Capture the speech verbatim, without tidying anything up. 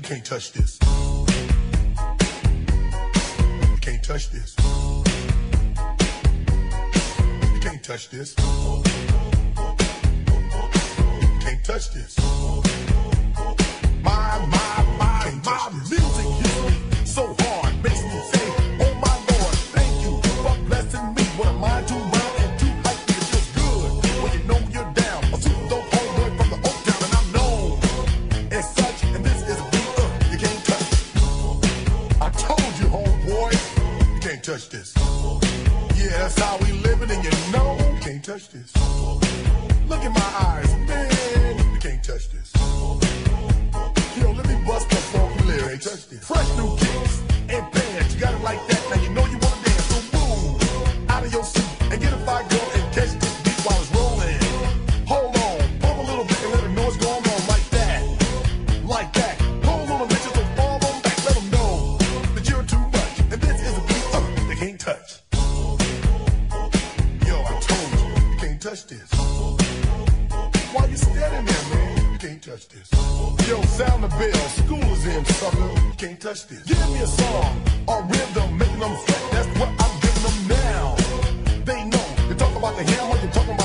can't touch this. You can't touch this. You can't touch this. You can't touch this. My, my, my, my music hits me so hard, makes me say, oh my Lord, thank you for blessing me. What am I too loud and too hype? It feels good when you know you're down. A super dope homeboy from the Oak Town, and I'm known as such. And this is a beat up you can't touch. I told you, homeboy, you can't touch this. Yeah, that's how we living, and you know you can't touch this. Look in my eyes, man, you can't touch this. Yo, let me bust the funky lyrics. Fresh new kicks and bands, you got it like that. Now you know you wanna dance, so move out of your seat and get a fire girl and catch this beat while it's rolling. Hold on, pump a little bit and let them know what's going on, like that, like that. Hold on a minute, so fall on back, let them know that you're too much, and this is a beat uh, they can't touch. Yo, I told you, you can't touch this. Why you standing there, man? You can't touch this. Yo, sound the bell, school is in, sucker. You can't touch this. Give me a song, a rhythm, making them sweat. That's what I'm giving them now. They know. You talk about the hammer, you talking